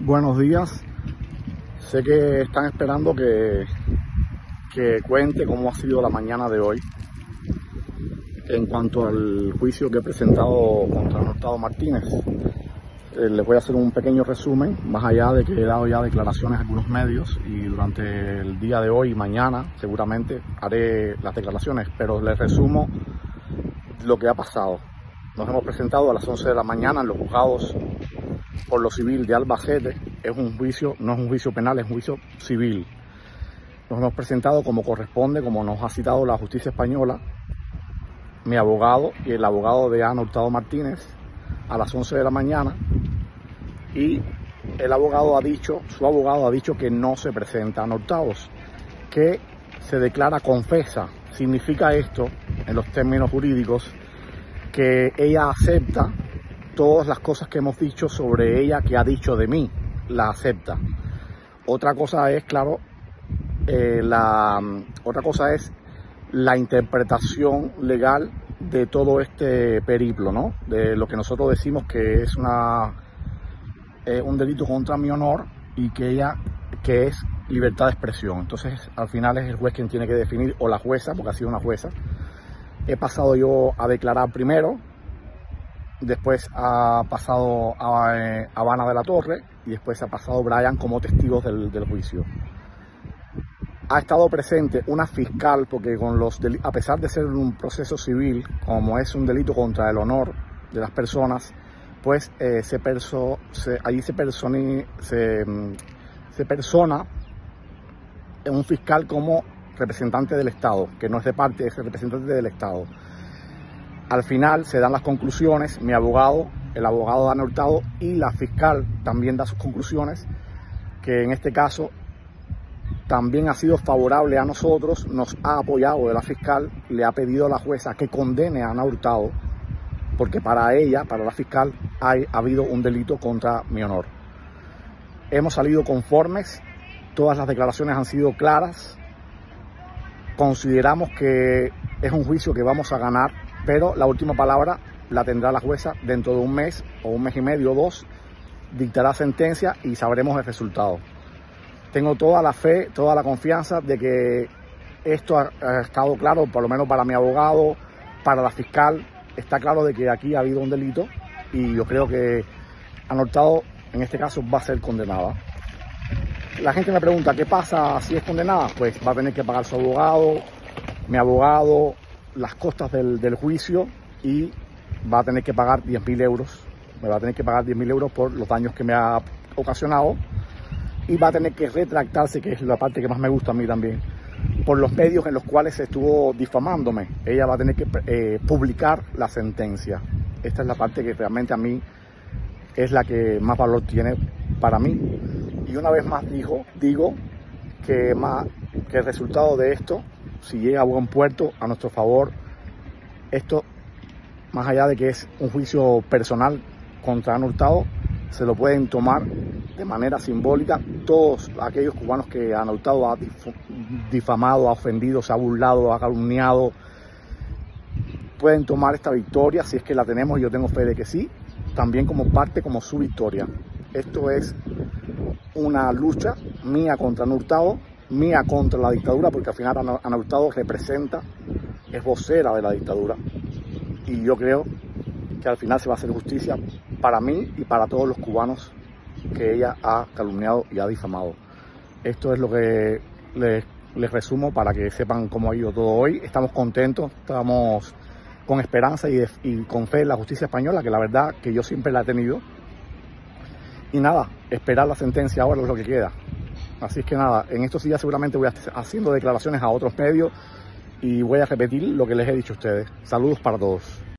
Buenos días. Sé que están esperando que cuente cómo ha sido la mañana de hoy en cuanto al juicio que he presentado contra Nortado Martínez. Les voy a hacer un pequeño resumen, más allá de que he dado ya declaraciones a algunos medios, y durante el día de hoy y mañana seguramente haré las declaraciones, pero les resumo lo que ha pasado. Nos hemos presentado a las 11 de la mañana en los juzgados por lo civil de Albacete. Es un juicio, no es un juicio penal, es un juicio civil. Nos hemos presentado como corresponde, como nos ha citado la justicia española, mi abogado y el abogado de Ana Hurtado Martínez, a las 11 de la mañana, y el abogado ha dicho, su abogado ha dicho que no se presenta a Hurtados, que se declara confesa. Significa esto, en los términos jurídicos, que ella acepta todas las cosas que hemos dicho sobre ella, que ha dicho de mí, la acepta. Otra cosa es, claro, otra cosa es la interpretación legal de todo este periplo, ¿no? De lo que nosotros decimos que es un delito contra mi honor y que es libertad de expresión. Entonces, al final es el juez quien tiene que definir, o la jueza, porque ha sido una jueza. He pasado yo a declarar primero, después ha pasado a Habana de la Torre y después ha pasado Brian como testigos del juicio. Ha estado presente una fiscal, porque a pesar de ser un proceso civil, como es un delito contra el honor de las personas, pues allí se persona un fiscal como representante del Estado, que no es de parte, es el representante del Estado. Al final se dan las conclusiones, mi abogado, el abogado de Ana Hurtado, y la fiscal también da sus conclusiones, que en este caso también ha sido favorable a nosotros, nos ha apoyado de la fiscal, le ha pedido a la jueza que condene a Ana Hurtado, porque para ella, para la fiscal, ha habido un delito contra mi honor. Hemos salido conformes, todas las declaraciones han sido claras, consideramos que es un juicio que vamos a ganar, pero la última palabra la tendrá la jueza dentro de un mes o un mes y medio o dos, dictará sentencia y sabremos el resultado. Tengo toda la fe, toda la confianza de que esto ha estado claro, por lo menos para mi abogado, para la fiscal, está claro de que aquí ha habido un delito, y yo creo que Ana Hurtado en este caso va a ser condenada. La gente me pregunta, ¿qué pasa si es condenada? Pues va a tener que pagar su abogado, mi abogado, las costas del juicio, y va a tener que pagar 10.000 euros. Me va a tener que pagar 10.000 euros por los daños que me ha ocasionado, y va a tener que retractarse, que es la parte que más me gusta a mí también, por los medios en los cuales estuvo difamándome. Ella va a tener que publicar la sentencia. Esta es la parte que realmente a mí es la que más valor tiene para mí. Y una vez más digo que el resultado de esto, si llega a buen puerto, a nuestro favor, esto, más allá de que es un juicio personal contra Ana Hurtado, se lo pueden tomar de manera simbólica todos aquellos cubanos que Ana Hurtado ha difamado, ha ofendido, se ha burlado, ha calumniado. Pueden tomar esta victoria, si es que la tenemos, y yo tengo fe de que sí, también como parte, como su victoria. Esto es una lucha mía contra Ana Hurtado, mía contra la dictadura, porque al final Ana Hurtado representa, es vocera de la dictadura, y yo creo que al final se va a hacer justicia para mí y para todos los cubanos que ella ha calumniado y ha difamado. Esto es lo que les resumo para que sepan cómo ha ido todo hoy. Estamos contentos, estamos con esperanza y con fe en la justicia española, que la verdad que yo siempre la he tenido. Y nada, esperar la sentencia ahora es lo que queda. Así es que nada, en estos días seguramente voy a estar haciendo declaraciones a otros medios y voy a repetir lo que les he dicho a ustedes. Saludos para todos.